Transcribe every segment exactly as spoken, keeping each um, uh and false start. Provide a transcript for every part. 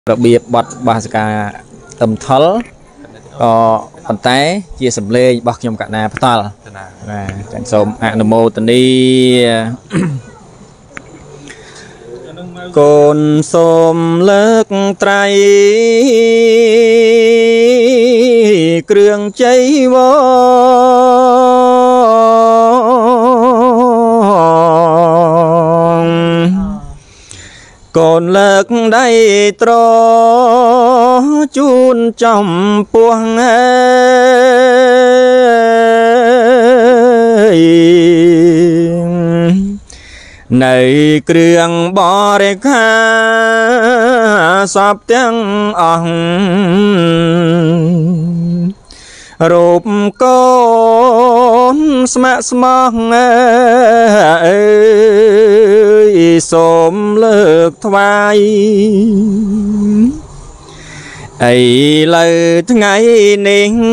ระเบียบบทบาสกาตำทลก็ปันแต่เจียสำเร็จบอกยมกะนาพตลนะจังสมอนุโมทนีกนสมเลิกไตรเครื่องใจวก่อนเลิกได้ตรอจูนจอมปวงเอยในเครื่องบริการสับเตียงอ่องรูปก้อนสมะสมองเอ้ยสมเลิกทวายไอ้เลยทั้งไงนิ่ง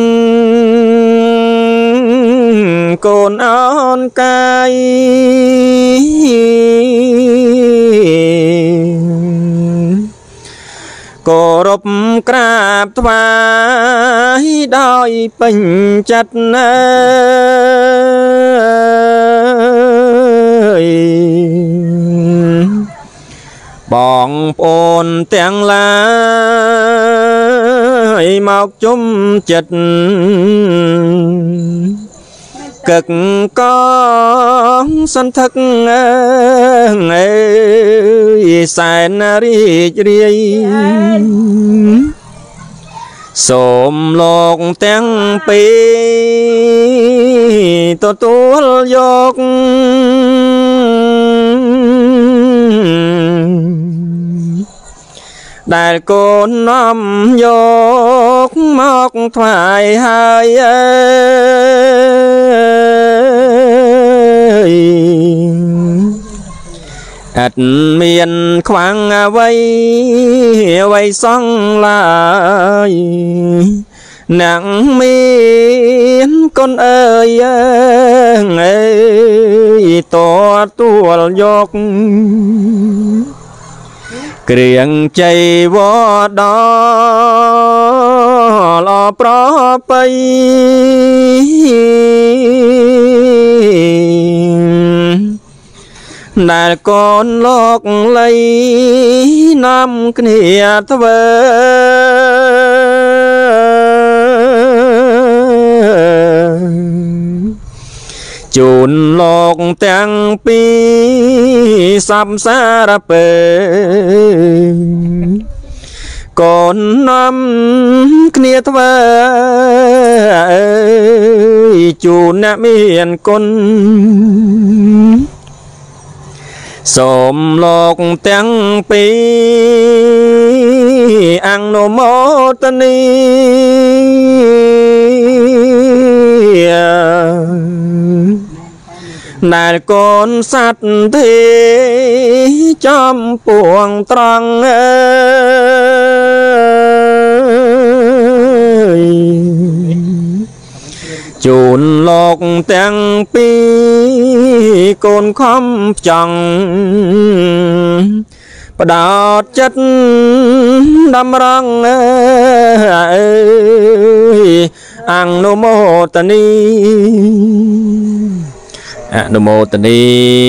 ก้นอ่อนกายก็รบกราบถวายได้เป็นจัดเนยบองปนเตียงลายหมอกจุ่มจัดcực con sân thức ơi sàn ri ri sôm lộc tiếng pi to to dọc đại con năm dọc mọc thoại hai ắt miền khoáng vây vây xong lại nặng miền con ơi ơi to tua dọc kiềng chạy vô đó lo pro bay đại con lọc lấy năm kia thơ chun lọc tiếng pi sắp xa ra bề con năm kia thơ chun nè miền con sôm lộc tiếng pi ăn nô mô tân đại con sát thế trong buồng trăng chun lộc tiếng pi con khom chẳng đào chất đâm răng ăn nô mô tani nô mô tani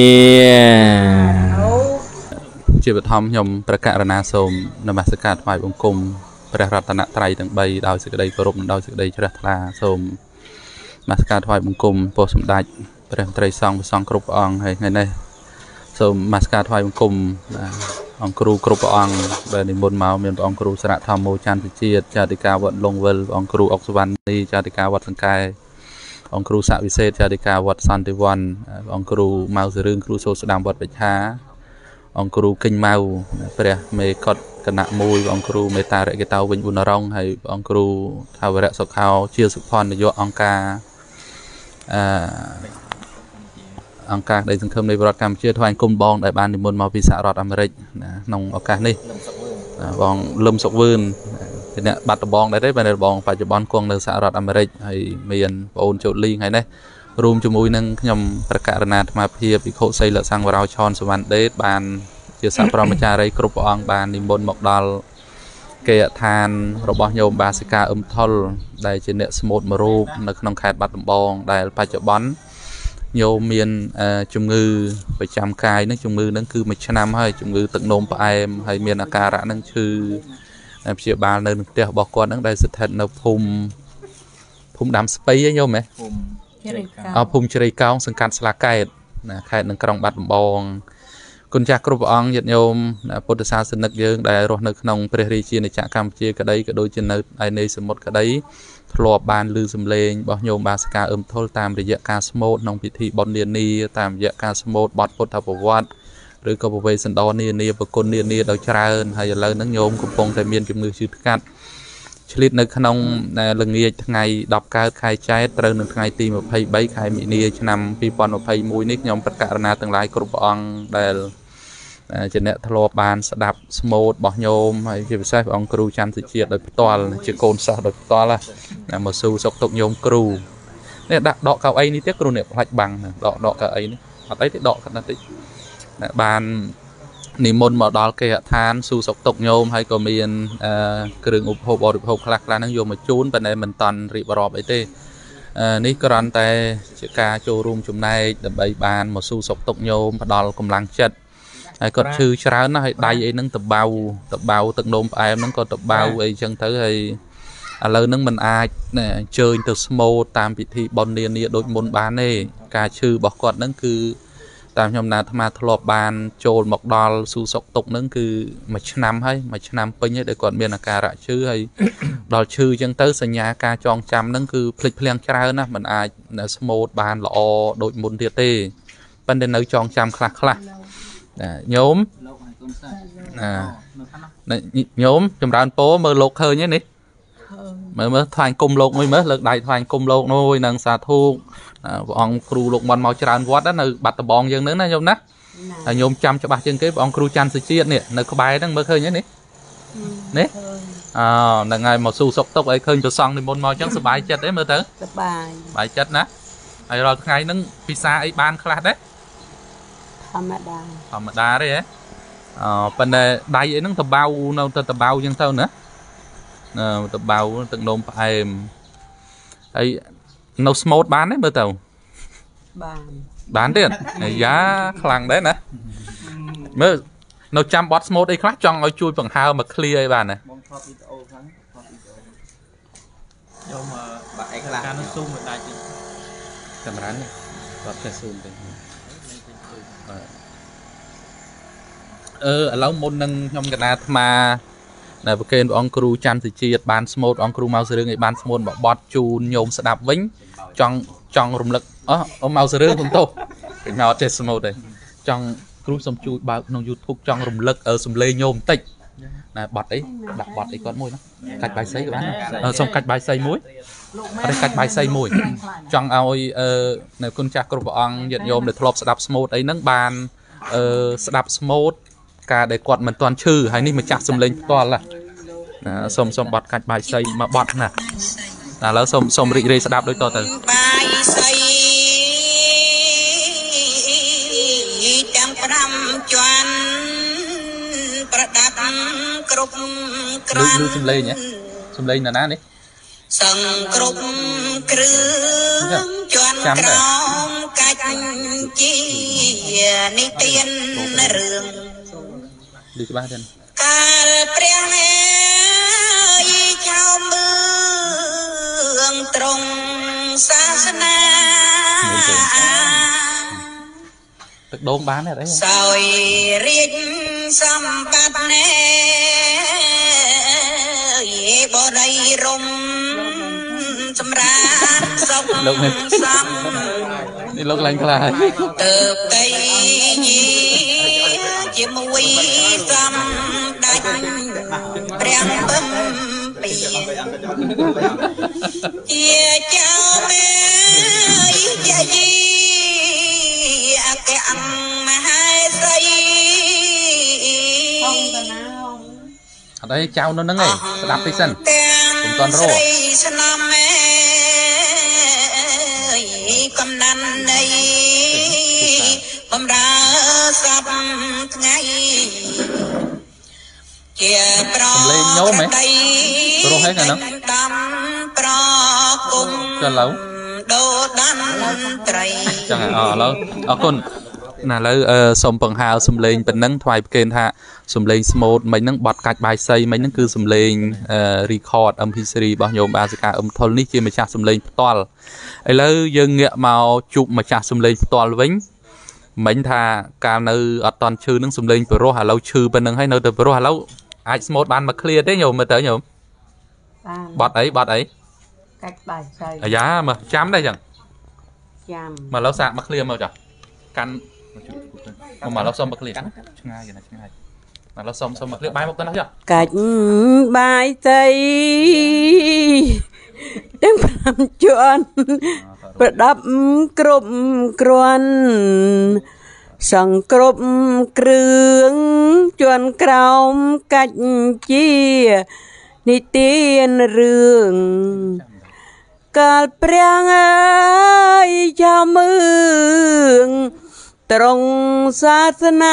ชีวิตทอมยมประกาศนาสมนมัสการถวายบังคมพระรัตนตรัยทั้งใบดาวสึกใดกรบดาวสึกใดชรัตลาสมมาสการถวายบังคมโปรสมดัยพระไตรสองสองกรุปองให้ไงเนี่ยสมมาสการถวายบังคมองครูกรุปองแบบในบนเมาเมียนองครูสระธรรมโมจันทร์เจียจาติกาวัดลงเวลองครูออกสวรรค์นีจาติกาวัดสังกายองครูสะวิเศษจาติกาวัดสันติวันองครูเมาสื่อครูโซสดามวัดปิชาองครูกินเมาเปรียเมกดกระหนมวยองครูเมตาเรกเตาวิญบุญนรงให้องครูทาวเรศขาวเชียสุพรในโยองกาองการได้สังคมในบริการเชื่อทวายกุมบองได้บานในมณฑลมาพิสารอดอเมริกนององการนี้บองลมสกวืนเนี่ยบัตรบองได้ได้ไปในบองปัจจุบันกองในสหรัฐอเมริกให้เมียนโอนโจลีไงเนี่ย รวมจมูกนั่งยมประกาศนาธรรมเพียบอีกโคไซเลสังวราวชอนสวรรค์เดชบานเจ้าสาวพระมจารีกรุปองบานนิมบนหมกดอลគេឋានរបស់ញោមបាសិកាអឹមថុលដែលជាអ្នកស្មូតមួយរូបនៅក្នុងខេត្តបាត់ដំបងដែលបច្ចុប្បន្នញោមមានជំងឺប្រចាំកាយនឹងជំងឺនឹងគឺមួយឆ្នាំហើយជំងឺទឹកនោមផ្អែមហើយមានអាការៈនឹងឈឺព្យាបាលនៅក្នុងផ្ទះរបស់គាត់នឹងដែលស្ថិតនៅភូមិភូមិដាំស្ពៃឯងញោមហ៎ភូមិជ្រៃកោងអភូមិជ្រៃកោងសង្កាត់ស្លាកែតណាខេត្តនឹងក្រុងបាត់ដំបងគុណចាស់គ្រប់ព្រះអង្គញាតិញោមពុទ្ធសាសនិកយើងដែលរស់នៅក្នុងព្រះរាជាណាចក្រកម្ពុជាក្តីក៏ដូចជានៅឯនៃសមុទ្រក្តីធ្លាប់បានឮសំឡេងរបស់ញោមបាសិកាអឹមថុលតាមរយៈការស្មូតក្នុងពិធីបុណ្យនានាតាមរយៈការស្មូតបទពុទ្ធប្រវត្តិឬក៏ប្រវេសន្តរនានាប្រគុណនានាដោយច្រើនហើយឥឡូវហ្នឹងញោមកំពុងតែមានជំងឺឈឺថ្កាត់ឆ្លៀតនៅក្នុងល្ងាចថ្ងៃដប់កើតខែចែកត្រូវនៅថ្ងៃទីម្ភៃបីខែមីនាឆ្នាំពីរពាន់ម្ភៃមួយនេះខ្ញុំប្រកាសណាទាំងឡាយគ្រប់ព្រះអង្គដែលជាអ្នកធ្លាប់បានស្ដាប់ស្មូតរបស់ញោមហើយជាពិសេសព្រះអង្គគ្រូច័ន្ទសុជាតិដោយផ្ទាល់ជាកូនសិស្សដោយផ្ទាល់ណាមកស៊ូសុកទុកញោមគ្រូនេះដាក់ដកកៅអីនេះទៀតគ្រូនេះផ្លាច់បាំងដកដកកៅអីនេះអត់អីទេដកគាត់តិចបាននិមន្តមកដល់គេឋានស៊ូសុកទុកញោមហើយក៏មានគ្រឿងឧបភោគបរិភោគខ្លះខ្លះហ្នឹងយកមកជូនប៉ុន្តែមិនតាន់រៀបរាប់អីទេនេះគ្រាន់តែជាការចូលរួមចំណែកដើម្បីបានមកស៊ូសុកទុកញោមផ្ដល់កម្លាំងចិត្តហើយគាត់ឈឺច្រើនណាស់ហើយដៃអីហ្នឹងតបៅតបៅទឹកនោមផ្អែមហ្នឹងក៏តបៅអីចឹងទៅហើយឥឡូវហ្នឹងមិនអាចអញ្ជើញទៅស្មូតតាមពិធីបុណ្យនានាដូចមុនបានទេការឈឺរបស់គាត់ហ្នឹងគឺតាមខ្ញុំណាអាត្មាធ្លាប់បានចូលមកដល់ស៊ូសុកទុកហ្នឹងគឺមួយឆ្នាំហើយមួយឆ្នាំពេញហើយដែលគាត់មានអាការៈឈឺហើយដល់ឈឺចឹងទៅសញ្ញាការចងចាំហ្នឹងគឺភ្លេចភ្លាំងច្រើនណាស់មិនអាចស្មូតបានល្អដូចមុនទៀតទេប៉ុន្តែនៅចងចាំខ្លះខ្លះញោមណាញោមចម្រើនពោមើលលោកឃើញទេនេះមើលមើលថ្វាយគុំលោកមួយមើលលើកដៃថ្វាយគុំលោកនោះនឹងសាធុព្រះអង្គគ្រូលោកមន់មកច្រើនវត្តនៅបាត់ដំបងយើងហ្នឹងណាញោមណាហើយញោមចាំច្បាស់ជាងគេព្រះអង្គគ្រូច័ន្ទសុជាតិនេះនៅក្បែរហ្នឹងមើលឃើញទេនេះនេះអឺហ្នឹងហើយមកស៊ូសុកទុកអីឃើញប្រសង់និមន្តមកអញ្ចឹងសុបាយចិត្តទេមើលទៅសុបាយសុបាយចិត្តណាហើយរាល់ថ្ងៃហ្នឹងពិសាអីបានខ្លះដែរធម្មតាធម្មតាទេហ៎អឺប៉ុន្តែដៃអីហ្នឹងតបៅនៅទៅតបៅអញ្ចឹងទៅណាតបៅទឹកនោមផ្អែមហើយនៅស្មូតបានទេមើលទៅបានបានទៀតអាយ៉ាខ្លាំងដែរណាមើលនៅចាំបត់ស្មូតអីខ្លះចង់ឲ្យជួយបង្ហើមកឃ្លៀអីបានណាបងថតវីដេអូខ្លះថតវីដេអូយកមកបាក់អីខ្លះការនោះស៊ូមមិនដាច់ទេកាមេរ៉ានេះគាត់ចេះស៊ូមទេអឺឥឡូវមុននឹងខ្ញុំកណាអាត្មាដែលប្រគេនព្រះអង្គគ្រូច័ន្ទសុជាតិបានស្មូតអង្គគ្រូមកសរឿងឲ្យបានស្មូតបត់ជូនញោមស្ដាប់វិញចង់ចង់រំលឹកអអមកសរឿងខ្ញុំទោសគេមកអត់ចេះស្មូតទេចង់គ្រូសុំជួយបើកក្នុង YouTube ចង់រំលឹកសំឡេងញោមបន្តិចណាបត់អីដាក់បត់អីគាត់មួយណាកាច់បាយសីក៏បានសុំកាច់បាយសីមួយអត់ទេកាច់បាយសីមួយចង់ឲ្យអឺនៅគុណចាស់គ្រប់ព្រះអង្គញាតិញោមដែលធ្លាប់ស្ដាប់ស្មូតអីហ្នឹងបានអឺស្ដាប់ស្មូតការដែលគាត់មិនទាន់ឈឺហើយនេះម្ចាស់សំឡេងផ្ទាល់ណាសុំសុំបត់កាច់បាយសីមកបត់ណាឥឡូវសុំសុំរីករាយស្ដាប់ដូចតទៅបាយសីទាំងប្រាំជាន់ប្រដាប់គ្រប់ក្រាន់ឮសំឡេងហ៎សំឡេងណាណានេះសឹងគ្រប់គ្រឿងជាន់ក្រោមកាច់ជានិទានរឿងឮច្បាស់ទេកាលព្រះមេចៅមឿងត្រង់សាសនាទឹកដូងបានទេអីសោយរាជសម្បត្តិណែបរិយរំសម្រាប់សុខលោកនេះសំនេះលោកឡើងខ្លាចទៅទៅជាមួយសំដាច់ព្រះបឹមពីជាចៅមេយាយីអគ្គមហេសីអត់អីចៅនៅហ្នឹងឯងស្ដាប់តិចសិនខ្ញុំតន់រកស្នំមេកំណាន់នៃបំរើសពថ្ងៃជាសំឡេងញោមហ៎ព្រោះហេកាហ្នឹងចាឡូវចឹងអឥឡូវអរគុណណាឥឡូវសូមបង្ហើសំឡេងប៉ុណ្ណឹងថ្វាយប្រគេនថាសំឡេងស្មូតមិញហ្នឹងបត់កាច់បាយសីមិញហ្នឹងគឺសំឡេង record เอ็ม พี ทรี របស់ញោមបាសិកាអឹមថុលនេះជាម្ចាស់សំឡេងផ្ទាល់ឥឡូវយើងងាកមកជួបម្ចាស់សំឡេងផ្ទាល់វិញមិញថាកាលនៅអត់តន់ឈឺនឹងសំឡេងព្រោះឥឡូវឈឺប៉ុណ្ណឹងហើយនៅតែព្រោះឥឡូវអាចស្មូតបានមក clear ទេញោមមើលទៅញោមបត់អីបត់អីកាច់បាយសីអាយ៉ាមើលចាំដែរចឹងចាំមកឥឡូវសាកមក clear មកចាកាន់មកឥឡូវសុំមក clear ឆ្ងាយណាឆ្ងាយមកឥឡូវសុំសុំមក clear បាយមកទៅណាចាកាច់បាយសីទាំងប្រាំជាន់ប្រដាប់គ្រប់គ្រាន់សង្គ្រប់គ្រឿងជាន់ក្រោមកាច់ជានិទានរឿងកាលព្រះអើយចាំមើងត្រង់សាសនា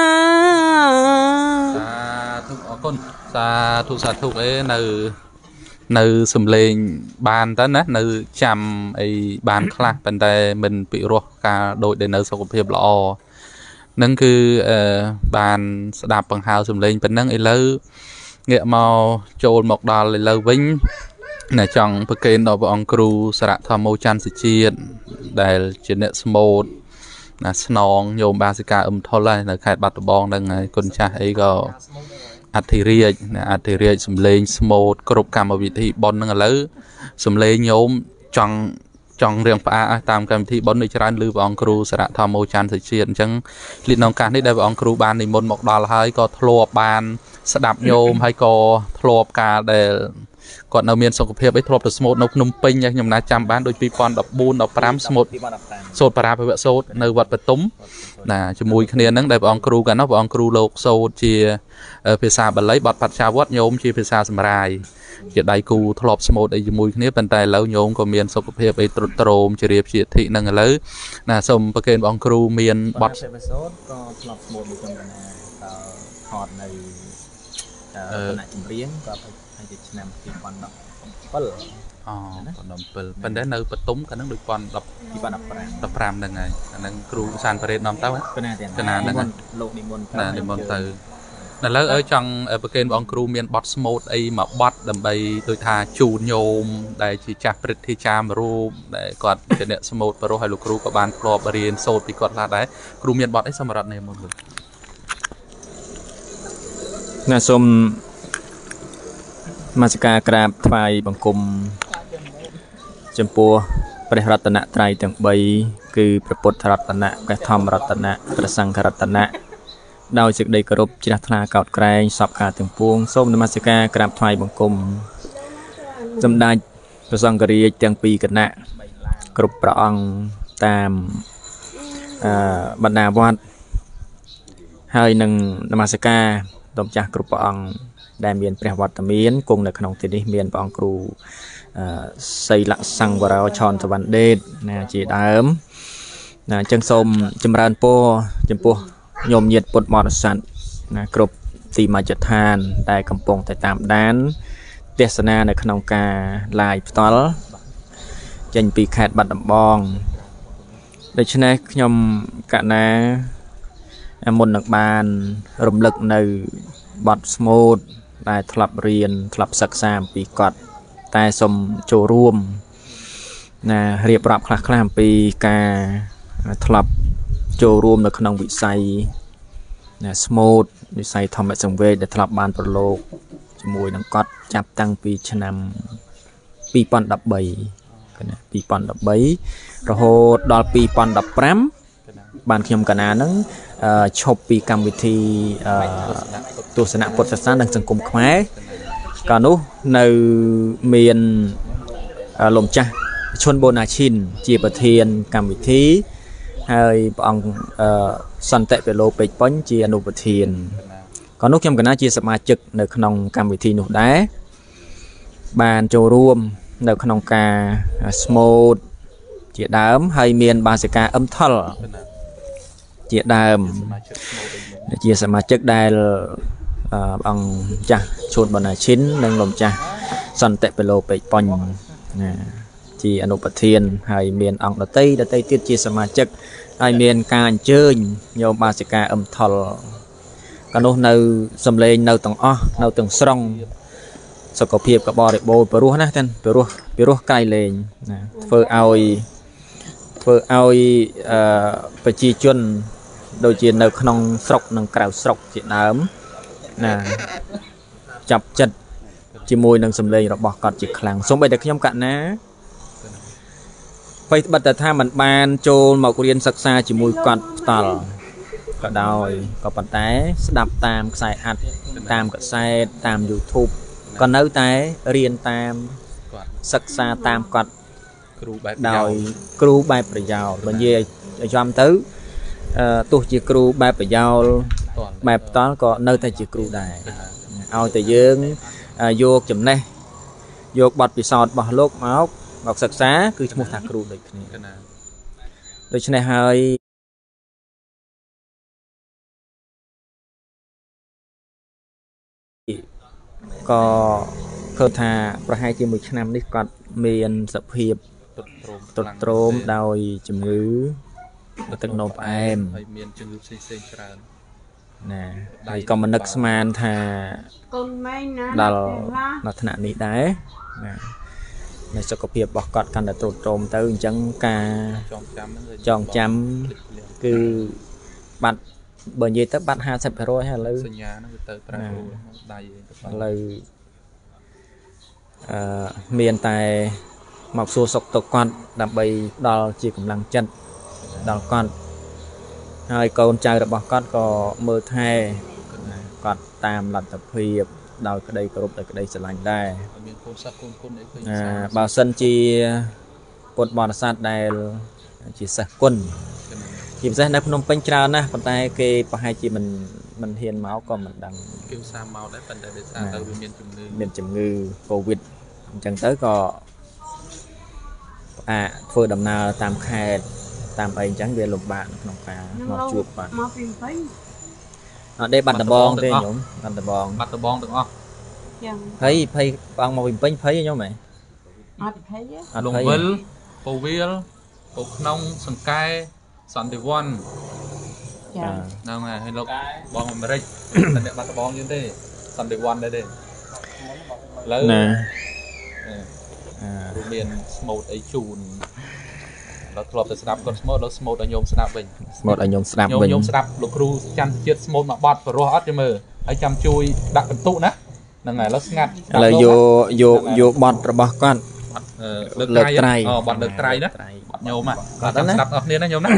សាធុអរគុណសាធុសាធុអេនៅនៅសំឡេងបានតើណានៅចាំអីបានខ្លះប៉ុន្តែមិនពិរោះការដូចដែលនៅសុខភាពល្អនឹងគឺបានស្ដាប់បង្ហើសំឡេងប៉ុណ្ណឹងឥឡូវងាកមកចូលមកដល់ឥឡូវវិញណាចង់ប្រគេនដល់ព្រះអង្គគ្រូសារៈធម្មោច័ន្ទសុជាតិដែលជាអ្នកស្មូតណាស្នងញោមបាសិកាអឹមថុលហើយនៅខេត្តបាត់ដំបងហ្នឹងហើយគុណចាស់អីក៏អធិរាជណាអធិរាជសំឡេងស្មូតគ្រប់កម្មវិធីប៉ុនហ្នឹងឥឡូវសំឡេងញោមចង់ចង់រៀងផ្អាកតាមកម្មវិធីប៉ុននេះច្រើនឮព្រះអង្គគ្រូសារៈធម្មោច័ន្ទសុជាតិអញ្ចឹងលិតក្នុងឱកាសនេះដែលព្រះអង្គគ្រូបាននិមន្តមកដល់ហើយក៏ធ្លាប់បានស្ដាប់ញោមហើយក៏ធ្លាប់ការដែលគាត់នៅមានសុខភាពអីធ្លាប់ទៅស្មូតនៅភ្នំពេញខ្ញុំណាចាំបានដូចពីរពាន់ដប់បួន ដប់ប្រាំស្មូតសូត្របរាភវៈសូត្រនៅវត្តបទុមណាជាមួយគ្នាហ្នឹងដែលព្រះអង្គគ្រូកាលនោះព្រះអង្គគ្រូលោកសូត្រជាភាសាបាលីបទបច្ចាវត្តញោមជាភាសាសម្រាយជាដៃគូធ្លាប់ស្មូតអីជាមួយគ្នាប៉ុន្តែឥឡូវញោមក៏មានសុខភាពអីទ្រុឌទ្រោមជារៀបជាធិហ្នឹងឥឡូវណាសូមប្រគេនព្រះអង្គគ្រូមានបទសូត្រក៏ធ្លាប់ស្មូតមួយចំណាក៏ថតនៅអឺគណៈចម្រៀងក៏ឆ្នាំពីរពាន់ដប់ប្រាំអូដប់ប្រាំប៉ុន្តែនៅបតុមកាលហ្នឹងដូចពាន់ដប់ពីរពាន់ដប់ប្រាំដប់ប្រាំហ្នឹងហើយអាហ្នឹងគ្រូសានប៉ារ៉េតនាំទៅកណាកណាហ្នឹងលោកនិមន្តទៅនិមន្តទៅឥឡូវអើចង់ប្រគេនព្រះអង្គគ្រូមានបទស្មូតអីមួយបទដើម្បីដូចថាជូនញោមដែលជាចាស់ព្រឹទ្ធាចារ្យមួយរូបដែលគាត់ជាអ្នកស្មូតបរិសុទ្ធហើយលោកគ្រូក៏បានធ្លាប់រៀនសូត្រពីគាត់ខ្លះដែរគ្រូមានបទអីសម្រាប់នេះមុនណាសូមមាសិកាក្រាបថ្វាយបង្គំចំពោះព្រះរតនត្រ័យទាំងបីគឺព្រះពុទ្ធរតនៈព្រះធម្មរតនៈព្រះសង្ឃរតនៈដោយសេចក្តីគោរពជ្រះថ្លាកោតក្រែងសពការទាំងពួងសូមនមស្ការក្រាបថ្វាយបង្គំសម្ដេចព្រះសង្ឃរាជទាំងពីរគណៈគ្រប់ព្រះអង្គតាមអឺបណ្ដាវត្តហើយនឹងនមស្ការដល់ម្ចាស់គ្រប់ព្រះអង្គដែលមានព្រះវត្តមានគង់នៅក្នុងទីនេះមានព្រះអង្គគ្រូសីលសង្វរោឆនសវណ្ណដេតណាជាដើមណាអញ្ចឹងសូមចម្រើនពរចំពោះញោមញាតិពុទ្ធបរិស័ទណាគ្រប់ទីមជ្ឈដ្ឋានដែលកំពុងតែតាមដានទេសនានៅក្នុងការ live ផ្ទាល់ចេញពីខេត្តបាត់ដំបងដូច្នេះខ្ញុំកណាមុននឹងបានរំលឹកនៅបទស្មូតដែលធ្លាប់រៀនធ្លាប់សិក្សាអំពីគាត់តែសូមចូលរួមណារៀបរាប់ខ្លះៗអំពីការធ្លាប់ចូលរួមនៅក្នុងវិស័យណាស្មូតវិស័យធម្មសង្វេគដែលធ្លាប់បានប្រឡូកជាមួយនឹងគាត់ចាប់តាំងពីឆ្នាំពីរពាន់ដប់បីណាពីរពាន់ដប់បីរហូតដល់ពីរពាន់ដប់ប្រាំបានខ្ញុំកណាហ្នឹងឈប់ពីកម្មវិធីទស្សនៈពុទ្ធសាសនានិងសង្គមខ្មែរកាលនោះនៅមានលោកម្ចាស់ឈុនបូណាឈិនជាប្រធានកម្មវិធីហើយព្រះអង្គសន្តិពលោពេជ្រពេញជាអនុប្រធានកាលនោះខ្ញុំកណាជាសមាជិកនៅក្នុងកម្មវិធីនោះដែរបានចូលរួមនៅក្នុងការស្មូតជាដើមហើយមានបាសិកាអឹមថុលជាដើមជាសមាជិកដែលអង្គចាស់ឈូនបណ្ណាឈិននិងលោកចាស់សន្តិបេឡូពេជ្រប៉ុញណាជាអនុប្រធានហើយមានអង្គដតីដតីទៀតជាសមាជិកហើយមានការអញ្ជើញញោមបាសិកាអឹមថុលក៏នោះនៅសំឡេងនៅទាំងអស់នៅទាំងស្រុងសុខភាពក៏បរិបូរណ៍ព្រោះណាទាំងព្រោះព្រោះកាយលេងណាធ្វើឲ្យធ្វើឲ្យអឺប្រជាជនដូចជានៅក្នុងស្រុកនិងក្រៅស្រុកជាដើមណាចាប់ចិត្តជាមួយនឹងសម្លេងរបស់គាត់ជាខ្លាំងសូម្បីតែខ្ញុំកណាបិទបិទតែថាมันបានចូលមករៀនសិក្សាជាមួយគាត់ផ្ទាល់ក៏ដោយក៏ប៉ុន្តែស្ដាប់តាមខ្សែអត្ថតាមកសែតតាម YouTube ក៏នៅតែរៀនតាមសិក្សាតាមគាត់គ្រូបែបដោយគ្រូបែបប្រយោលបើនិយាយឲ្យចំទៅទោះជាគ្រូបែបប្រយោលបែបផ្ទាល់ក៏នៅតែជាគ្រូដែរឲ្យតែយើងយកចំណេះយកបទពិសោធន៍របស់លោកមកមកសិក្សាគឺឈ្មោះថាគ្រូដូចគ្នាដូច្នេះហើយក៏ឃើញថាប្រហែលជាមួយឆ្នាំនេះគាត់មានសភាពទត់ទ្រោមដោយជំងឺទឹកនោមផ្អែមហើយមានជំងឺផ្សេងៗច្រើនណាហើយក៏មិននឹកស្មានថាកូនម៉ែណាដល់នៅថ្នាក់នេះដែរណាในសុខភាពរបស់គាត់កាន់តែទ្រុឌទ្រោមទៅអញ្ចឹងការចងចាំចងចាំគឺបាត់បើនិយាយទៅបាត់ ห้าสิบเปอร์เซ็นต์ ហើយឥឡូវសញ្ញាហ្នឹងវាទៅប្រែដៃឥឡូវអឺមានតែមកសួរសុខទុក្ខគាត់ដើម្បីដល់ជាកម្លាំងចិត្តដល់គាត់ហើយកូនចៅរបស់គាត់ក៏មើលថែគាត់តាមលទ្ធភាពដោយក្តីគោរពដោយក្តីស្រឡាញ់ដែរមានកូនសិស្សកូនគុណអីឃើញបើសិនជាពុទ្ធបរិស័ទដែលជាសិស្សគុណជាពិសេសនៅភ្នំពេញច្រើនណាស់ប៉ុន្តែគេប្រហែលជាមិនមិនហ៊ានមកក៏មិនដឹងគេឧស្សាហ៍មកដែរប៉ុន្តែដោយសារទៅវាមានជំងឺមានជំងឺកូវីដអញ្ចឹងទៅក៏អាចធ្វើដំណើរតាមខេត្តតាមអីអញ្ចឹងវាលំបាកក្នុងការមកជួបបាទមកពីពេញអត់ទេបាត់ដំបងទេញោមបាត់ដំបងបាត់ដំបងទាំងអស់ចឹងភ័យភ័យបងមកពីពេញភ័យញោមហ៎អត់ភ័យទេលងវិលពូវាលពូក្នុងសង្កែសន្តិវ័នចាហ្នឹងហើយលោកបងអាមេរិកតែអ្នកបាត់ដំបងយើងទេសន្តិវ័នដែរទេឥឡូវណាអឺមានស្មូតអីជូនเราធ្លាប់តែស្ដាប់គាត់ស្មូតដល់ស្មូតឲ្យញោមស្ដាប់វិញស្មូតឲ្យញោមស្ដាប់វិញញោមស្ដាប់លោកគ្រូច័ន្ទជាតិស្មូតមកបាត់បរោះអត់ទេមើលហើយចាំជួយដាក់បន្ទុកណាហ្នឹងហើយឥឡូវស្ងាត់ឥឡូវយកយកយកបទរបស់គាត់លើកត្រៃអូបទលើកត្រៃណាបទញោមគាត់ចាំស្ដាប់អស់គ្នាណាញោមណាឥ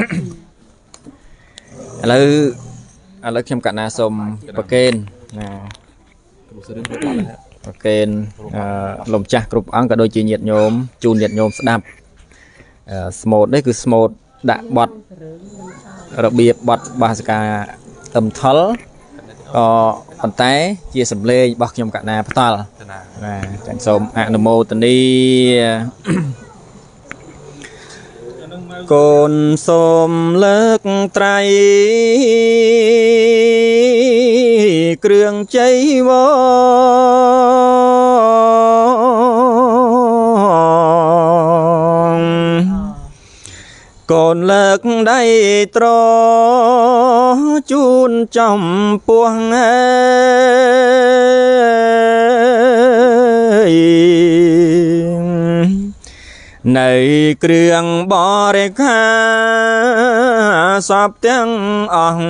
ឡូវឥឡូវខ្ញុំកណាសូមប្រកេនណាគ្រូសរឿងប្រកេនលំចាស់គ្រប់អង្គក៏ដូចជាញាតិញោមជូនញាតិញោមស្ដាប់ស្មូតនេះគឺស្មូតដាក់បទរបៀបបទបាសិកាអឹមថុលក៏ប៉ុន្តែជាសម្លេងរបស់ខ្ញុំកណាផ្ទាល់ណាចឹងសូមអនុមោទនីកូនសូមលើកត្រៃគ្រឿងចៃវរកូនលើកដៃត្រជូនចំពោះអើយនៃគ្រឿងបរិក្ខាសពទាំងអស់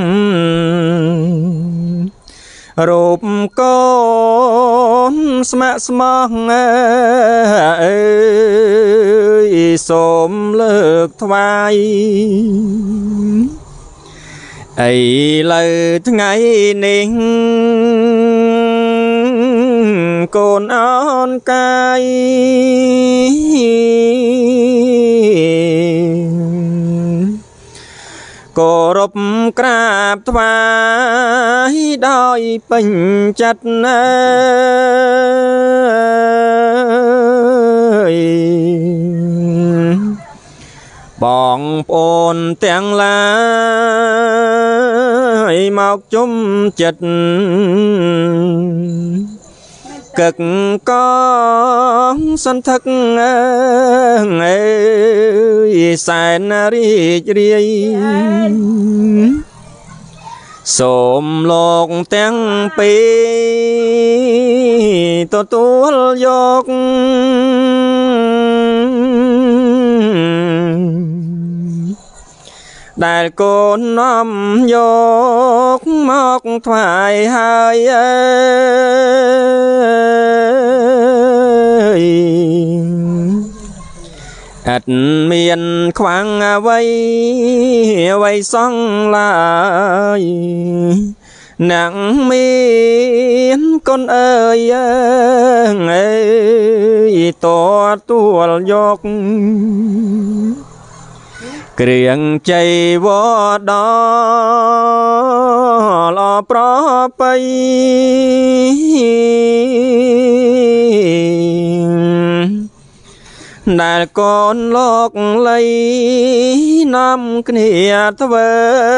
រូបកូនស្ម័គ្រស្មោះអើយសូមលើកថ្វាយឥឡូវថ្ងៃនេះកូនអនកាយគោរពក្រាបថ្វាយដោយពេញចិត្តណាយបងប្អូនទាំងឡាយមកជុំចិត្តកឹកកងសន្ធឹកអើយសែនរីករាយសូមលោកទាំងពីរទទួលយកដែលកូននាំយកមកថ្វាយហើយអើយអត់មានខ្វាំងអ្វីអ្វីសងឡើយណាំងមានគុណអើយអើយតទួលយកគ្រៀងចៃវដលប្រពៃដែលកូនលោកលៃនាំគ្នាធ្វើ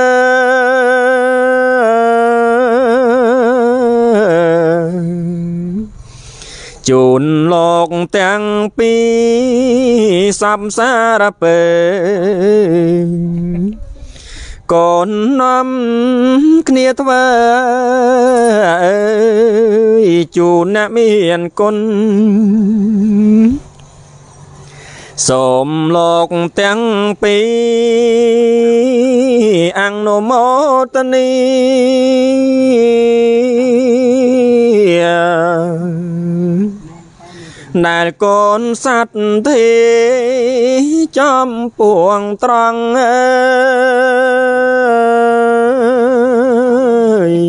ជូនលោកទាំងពីរសំសារពើកូននាំគ្នាធ្វើអើយជូនអ្នកមានគុណសូមលោកទាំងពីរអនុមោទនីដែលកូនសត្វទេចំពួងត្រង់អើយ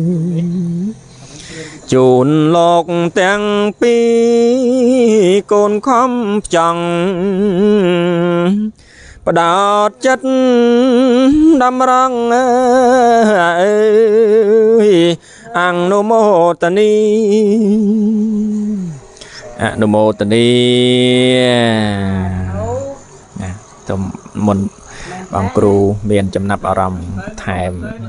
ជូនលោកទាំងពីរកូនខំចង់បដោតចិត្តតម្រង់អើយអនុមោទនីអនុមោទនីណាទៅមុនបងគ្រូមានចំណាប់អារម្មណ៍ថែម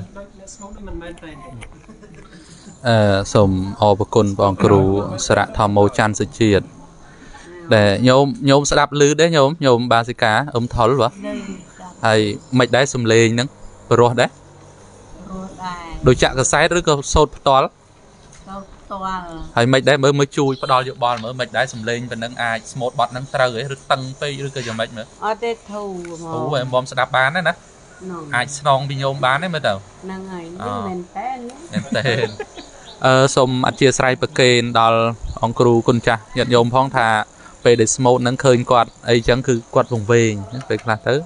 អឺសូមអរគុណបងគ្រូសារៈធម្មោច័ន្ទសុជាតិដែលញោមញោមស្ដាប់ឮដែរញោមញោមបាសិកាអឹមថុលបាទហើយមិនដែរសំលេងហ្នឹងព្រោះដែរដូចចាក់កសែតឬក៏សូត្រផ្ទាល់ហើយមិនដែរមើលមើលជួយផ្ដាល់យោបល់មើលមិនដែរសំលេងប៉ុណ្ណឹងអាចស្មូតបត់ហ្នឹងត្រូវហ៎ឬតឹងពេកឬក៏យ៉ាងម៉េចមើលអត់ទេធូរហ្មងអូហើយមុំស្ដាប់បានណាណាអាចស្នងពីញោមបានទេមើលទៅហ្នឹងហើយនេះមែនតើមែនតើអឺសូមអធិស្ឋានប្រកេនដល់អង្គគ្រូគុណចាស់ញាតិញោមផងថាពេលដែលស្មូតហ្នឹងឃើញគាត់អីចឹងគឺគាត់វង្វេងពេលខ្លះទៅ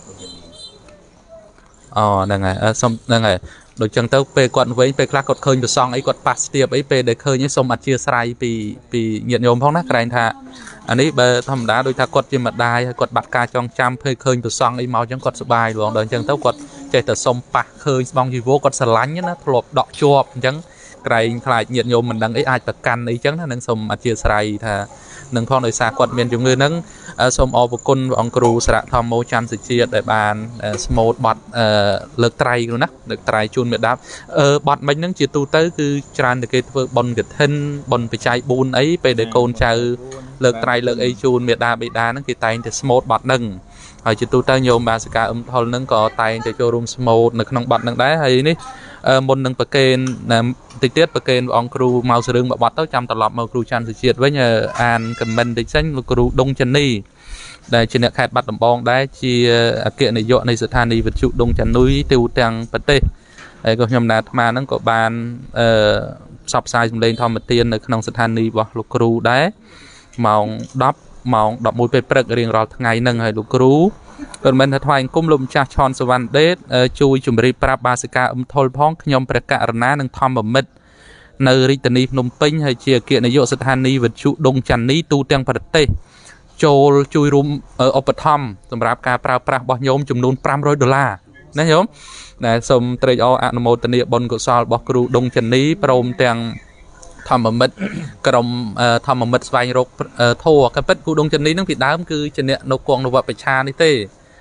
អូហ្នឹងហើយសូមហ្នឹងហើយដូចចឹងទៅពេលគាត់វិញពេលខ្លះគាត់ឃើញប្រសងអីគាត់ប៉ះស្ទាបអីពេលដែលឃើញឯងសូមអធិស្ឋានពីពីញាតិញោមផងណាក្រែងថាអានេះបើធម្មតាដូចថាគាត់ជាម្ដាយហើយគាត់បាត់ការចងចាំពេលឃើញប្រសងអីមកចឹងគាត់សប្បាយហ្មងដល់ចឹងទៅគាត់ចេះតែសុំប៉ះឃើញស្បង់ជីវោគាត់ស្រឡាញ់ណាធ្លាប់ដកជាប់អញ្ចឹងក្រែងខ្លាចញាតិញោមមិនដឹងអីអាចប្រកាន់អីចឹងណានឹងសូមអធិស្ឋានថានឹងផងដោយសារគាត់មានជំងឺហ្នឹងសូមអរគុណព្រះអង្គគ្រូសារៈធម្មោច័ន្ទសុជាតិដែលបានស្មូតបត់លើកត្រៃនោះណាលើកត្រៃជូនមេដាបបត់មិញហ្នឹងជាទូទៅគឺច្រើនតែគេធ្វើបុណ្យកឋិនបុណ្យបច្ច័យបួនអីពេលដែលកូនចៅលើកត្រៃលើកអីជូនមេដាបេដាហ្នឹងគេតែងតែស្មូតបត់ហ្នឹងហើយជាទូទៅញោមបាសិកាអឹមថុលហ្នឹងក៏តែងតែចូលរួមស្មូតនៅក្នុងបត់ហ្នឹងដែរហើយនេះមុននឹងប្រកេនតិចទៀតប្រកេនព្រះអង្គគ្រូមកសរឿងបបត់ទៅចាំត្រឡប់មកគ្រូច័ន្ទសុជាតិវិញអានខមមិនតិចសិនលោកគ្រូដុងចានីដែលជាអ្នកខេត្តបាត់ដំបងដែរជាអគ្គនាយកនៃស្ថានីយ៍វិទ្យុដុងចានុយទូទាំងប្រទេសហើយក៏ខ្ញុំណាអាត្មាហ្នឹងក៏បានអឺផ្សព្វផ្សាយសម្លេងធម្មទាននៅក្នុងស្ថានីយ៍របស់លោកគ្រូដែរម៉ោងដប់ម៉ោងដប់មួយពេលព្រឹករៀងរាល់ថ្ងៃហ្នឹងហើយលោកគ្រូក៏មិនថាថ្វាយអង្គមលោកម្ចាស់ឆនសវណ្ណដេតជួយជម្រាបប្រាប់បាសិកាអឹមថុលផងខ្ញុំព្រះករុណានិងធម្មមិត្តនៅរាជធានីភ្នំពេញហើយជាអគ្គនាយកស្ថានីយ៍វិទ្យុដុងចានីទូទាំងប្រទេសចូលជួយរួមឧបត្ថម្ភសម្រាប់ការប្រើប្រាស់របស់ញោមចំនួនfive hundredដុល្លារណាញោមដែលសូមត្រេកអរអនុមោទនាបុណ្យកុសលរបស់គ្រូដុងចានីព្រមទាំងធម្មមិត្តក្រុមធម្មមិត្តស្វែងរកធัวក៏ពិតគ្រូដុងចានីនឹងពីដើមគឺជាអ្នកនៅគង់នវបច្ឆានេះទេ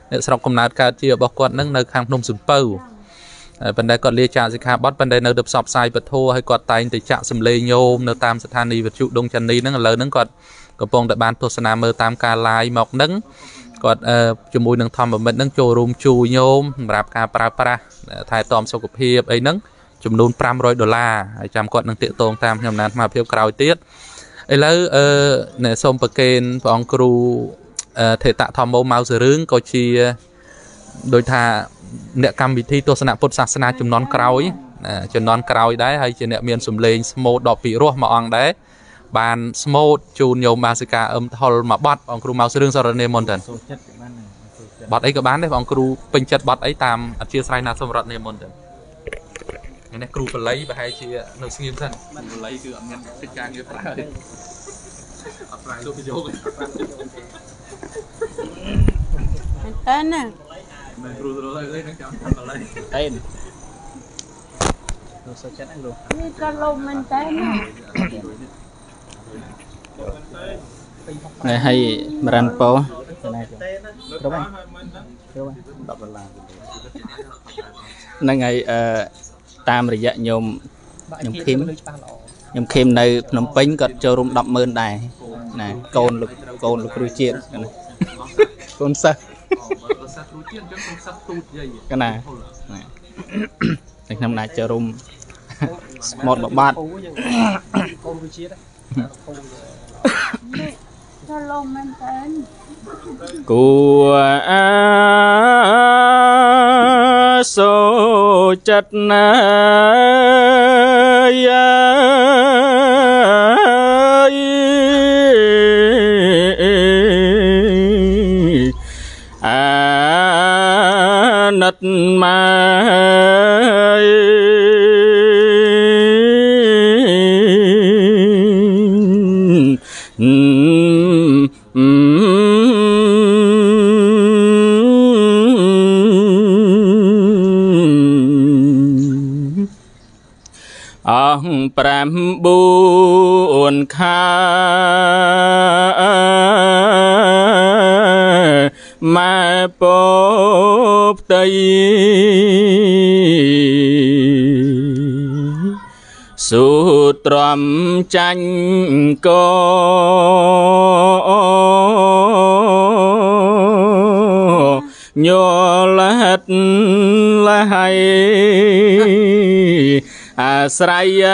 អ្នកស្រុកកំណើតកើតជារបស់គាត់នឹងនៅខាងភ្នំសំពៅប៉ុន្តែគាត់លាចាកសិក្ខាបទប៉ុន្តែនៅទៅផ្សព្វផ្សាយពធហើយគាត់តែងទៅចាក់សម្លេងញោមនៅតាមស្ថានីយ៍វិទ្យុដងចន្ទនីហ្នឹងឥឡូវហ្នឹងគាត់កំពុងតែបានទស្សនាមើលតាមការ live មកហ្នឹងគាត់ជាមួយនឹងធម្មមិត្តហ្នឹងចូលរួមជួយញោមសម្រាប់ការប្រើប្រាស់ថែទាំសុខភាពអីហ្នឹងចំនួនfive hundredដុល្លារហើយចាំគាត់នឹងតាកតងតាមខ្ញុំណានអាភិបក្រោយទៀតឥឡូវអឺអ្នកសូមប្រកេនព្រះអង្គគ្រូថេតធម្មម៉ៅសរឿងក៏ជាដោយថាអ្នកកម្មវិធីទស្សនៈពុទ្ធសាសនាចំនួនក្រោយចំនួនក្រោយដែរហើយជាអ្នកមានសម្លេងស្មូតដល់ពីរោះមួយអង្គដែរបានស្មូតជូនញោមបាសិកាអឹមថុលមួយបទអង្គគ្រូម៉ៅសរឿងសរនេមន្តបទអីក៏បានដែរអង្គគ្រូពេញចិត្តបទអីតាមអធិស្ឋានណាសម្រាប់នេមន្តនេះគ្រូបល័យប្រហែលជានៅស្ងៀមសិនបល័យគឺអត់មានកិច្ចការងារប្រើទេអត់ប្រើលោកទៅយកតែណាមិនគ្រូទៅលើអីនឹងចាំបល័យតែលោកសុខចិត្តហ្នឹងលោកនេះក៏លំមែនតែណានេះឲ្យបរានពោណាគ្រប់ហើយគ្រប់ហើយដប់ដុល្លារហ្នឹងហើយអឺតាមរយៈញោមញោមខឹមញោមខឹមនៅភ្នំពេញគាត់ចូលរួមtenម៉ឺនដែរណាកូនលោកកូនលោកគ្រូជាតិណាកូនសិស្សសិស្សគ្រូជាតិអញ្ចឹងកូនសិស្សទូតយាយកណាតែខ្ញុំណាចូលរួមស្មូតមួយបាត់កូនគ្រូជាតិក៏លំមែនតែគួអាសូចិត្តណាយាយអាណិតប្រាំបួនខាម៉ែពផ្ទៃសូត្រំចាញ់កញ័លហិតលហើយអាស្រ័យ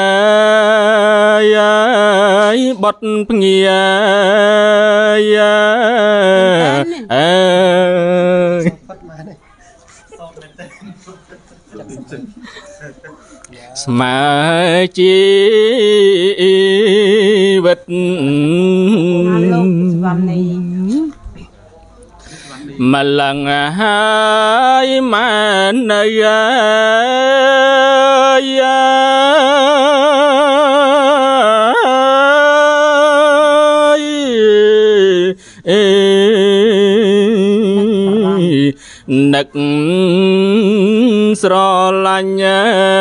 បត់ភ្ងាអើស្មើជីវិតម្លឹងហើយម៉ែនៅនឹកស្រឡាញ់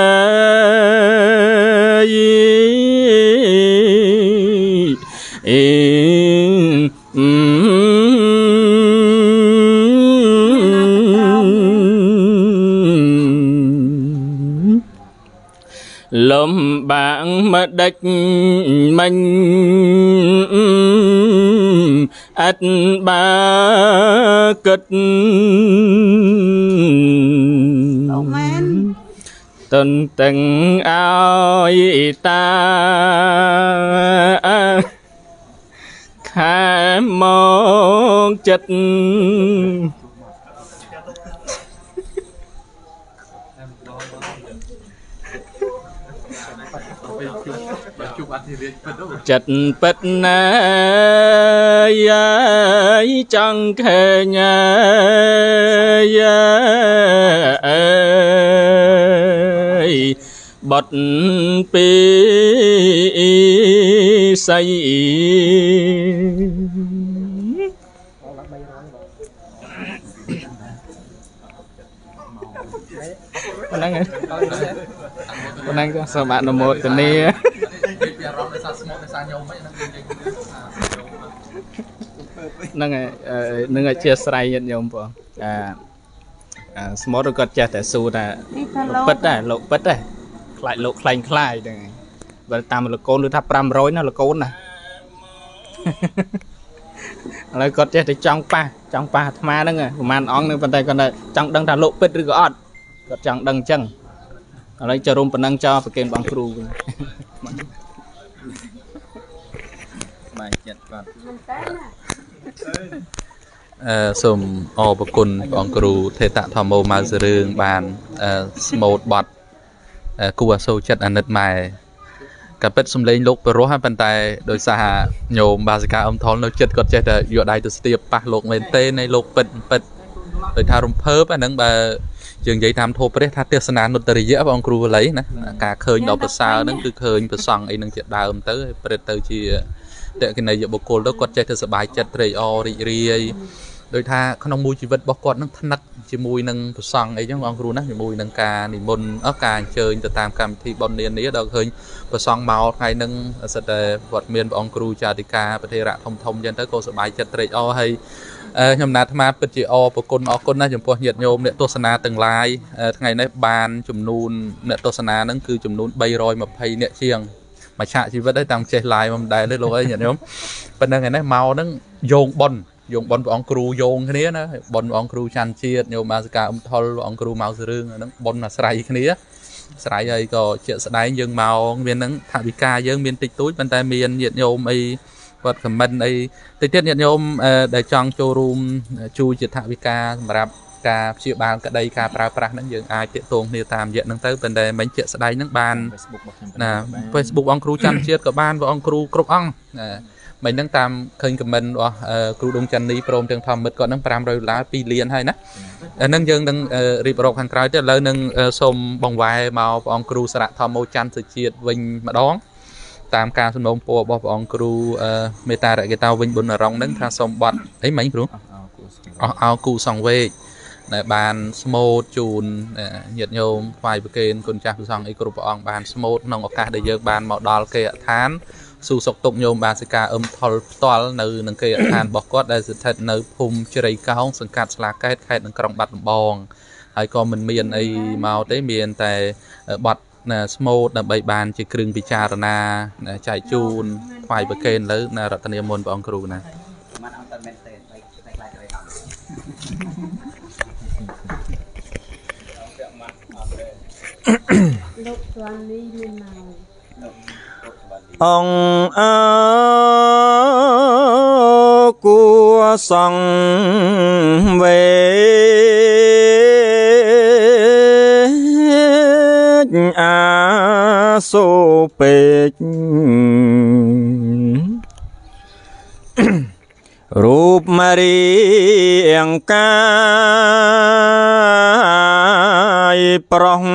អេលំបាំងមកដេចមិញអត់បាគិតអូមែនតន្ទឹងឲ្យតាខែមកចិត្តចិត្តពិតណាយាយចង់ឃើញយាយបត់ពីស័យហ្នឹងហើយហ្នឹងក៏សូមអនុមោទនាហ្នឹងហើយនឹងអធិស្ឋានញាតិញោមបង à small rồi chết tại su là bứt đấy lộ bứt đấy lại lộ khanh khai đây và tam là con được thắp ram rối nó là con nè lại có chết thì trong pa trong pa ma đó nghe màn ong nữa phần tay còn đây trong đăng thả lộ bứt rồi gọt gọt trong đăng chân lấy cho rôm phần năng cho phải kèm bằng cừu bài chết còn sum o bậcคุณของครูเทตะธรรมโมมาเรื่องบานสโมดบอดกูว่าโซจัดอันนัดใหม่กับเป็ดสมเลงลูกไปรู้ให้ปันไตโดยสหโยมบาสิกาอมทอนเราจัดก็จะแต่อยู่ได้ตัวสตีปะโลกเมนเต้ในโลกเป็ดเป็ดโดยทารมเพิ่มอันนั้นแบบยังยัยทำโทรไปได้ทัศเทศนานุตริยะของครูเลยนะการเคยดอกภาษานั่นคือเคยภาษาไอ้นั่งจัดดาวเต้เป็ดเต้ชีแต่กันในยบุคคลแล้วก็ใจเธอสบายจัดเรยอริเรียโดยท่าขนมมวยชีวิตบอกก่อนนั่งถนัดชีมวยนั่งสังไอ้ยังองครูนะชีมวยนั่งการนิมนต์เอาการเชิญจะตามคำที่บอลเนียนนี้เราเคยประสังเมาไงนั่งสัตย์วัดเมียนองครูจาติกาประเทศระทมทมยันเธอก็สบายจัดเรยอให้ยมนาธรรมาเป็นจีอปกลออกลนะจำพวกเหยียดโยมเนี่ยตัวสนาตึงลายไงในบานจุ่มนูนเนี่ยตัวสนานั่นคือจุ่มนูนใบรอยมาไพเนี่ยเชียงมาชะชีวิตได้ตังเจลายมันได้เลยลูกไอ้เนี่ยโยมเป็นยังไงนะเมานั่งโยงบอลโยงบอลองครูโยงแค่นี้นะบอลองครูชันเชียดโยมมาสกาอมทอลองครูเมาสื่อนั่งบอลน่ะสไลแค่นี้สไลไอ้ก็เจาะสไลยังเมาเมียนนั่งถาวิกายังเมียนติดตุ้ยเป็นแต่เมียนเหยียดโยมไอ้วัดขมันไอ้ติดเทียนเหยียดโยมได้จังโจรูมชูจิตถาวิกาสำหรับการเชี่ยวบานกระไดการปราปรานั่งยังอายเตะตรงเนี่ยตามเยอะนั่งเต้เป็นแต่ไม่เจาะสไลนั่งบานนะเฟซบุ๊กองครูจันเชียดกับบ้านว่าองครูกรบอ่องmình đang tam khơi cầm mình và cựu đông chân đi prom trường thầm mật còn đang pram rồi lá pi liền hay nè nâng dương đang rịp rộp hàng trái tới lời nâng xôm bồng vai màu ông cựu sạ thầm màu chăn sự chiết vinh mà đón tam ca xuân bông po bọc ông cựu meta đại cái tao vinh bún ở rong nâng tha xôm bọt ấy mấy đúng ao cựu sòng về bàn smooth chun nhiệt nhôm vài bữa kên con cha sòng ấy cựu ông bàn smooth nòng cả để giờ bàn màu đỏ kệ thánสู่สกตกโยมบาสิกาอมทอลตอลในหนังเกยทานบอกก็ได้สุดท้ายในภูมิเจริญก้าวสังกัดสลากแค่แค่หนังกรองบัดบองไอ้ก็มันเมียนไอ้เมาเต้เมียนแต่บัดน่ะสโมดน่ะใบบานจะกรึงพิจารณาใจจูนไฟเบเกนแล้วน่ะรัตเนียมนบองครูนะลูกตัวนี้มันเมา ông a của sông về a số pê rúp mariang cai prong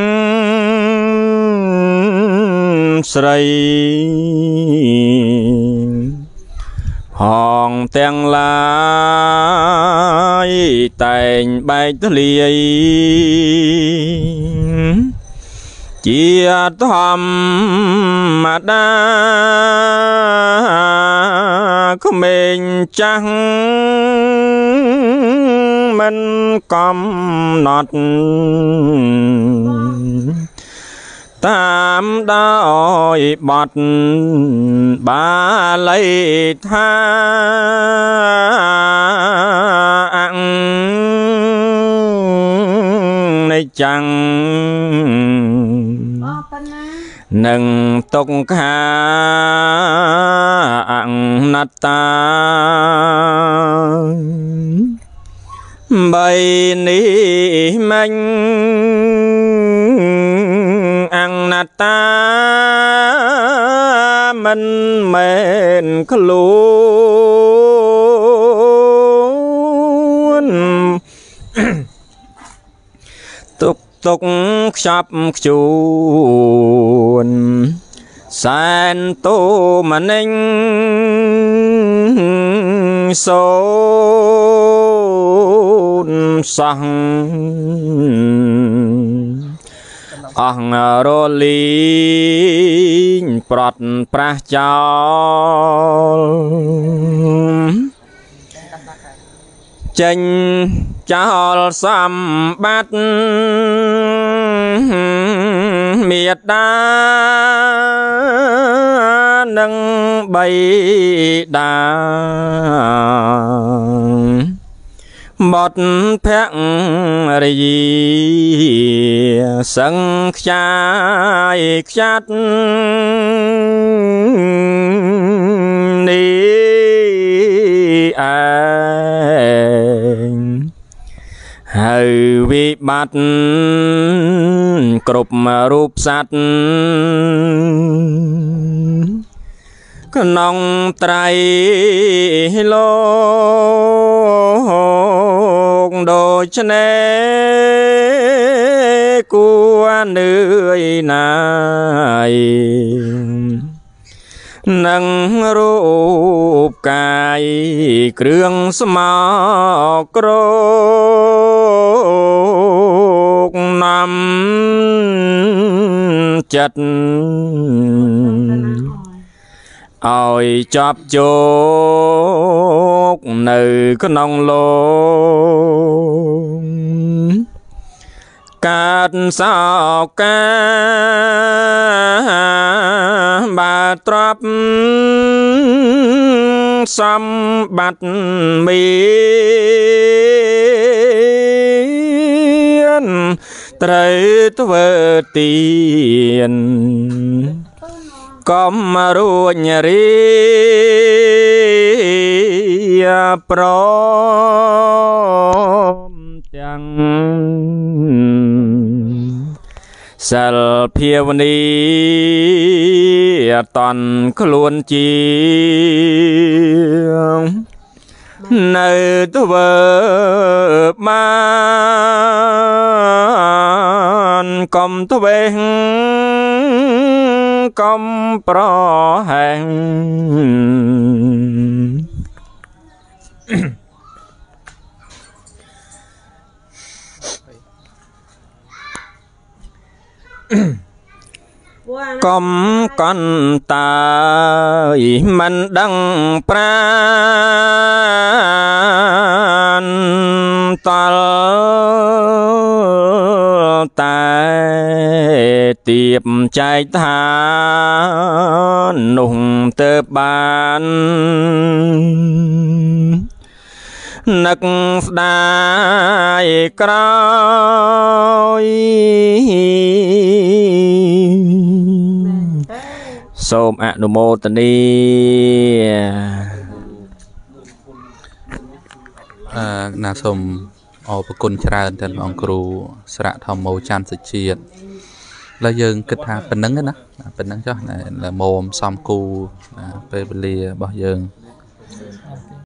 sray hòn ten lai tèn bay liề chia thầm mà đa có mình chẳng mình cầm nọt tam đôi bọt ba lấy tha ăn này chẳng nâng tốc ha ăn nát ta bay ní mình ăn nát ta mình mền luôn tục tục chắp chuồn san tô mà ninh sôn sang ông rô linh bọt pra chào chênh ចោលសម្បត្តិមេត្តានិងបៃតាបតភរិយាសឹងខ្ចាយខ្ចាត់នេះឯងហើយវិបត្តិគ្រប់រូបសត្វក្នុងត្រៃលោកដូច្នេះគួរនឿយណាយនឹងរូបកាយគ្រឿងស្មោកគ្រោកនាំចិត្តឲ្យចាប់ជោគនៅក្នុងលោកកាត់សោកាបាទ្របសម្បត្តិមានត្រូវធ្វើទានកុំរួញរីព្រមទាំងសិលភាវនីអតន់ខ្លួនជានៅធ្វើបានកុំទ្វេងកុំប្រហែងកុំកន្តើយមិនដឹងប្រានតលតែទៀបចែកឋាននោះទៅបាននឹកស្ដាយក្រោយសូមអនុមោទនាអឺណាសូមអរគុណច្រើនទៅអង្គគ្រូស្រៈធម្មោច័ន្ទសុជាតិแล้วយើងគិតថាប៉ុណ្្នឹងណាប៉ុណ្្នឹងចុះល្មមសំគូពេលវេលារបស់យើង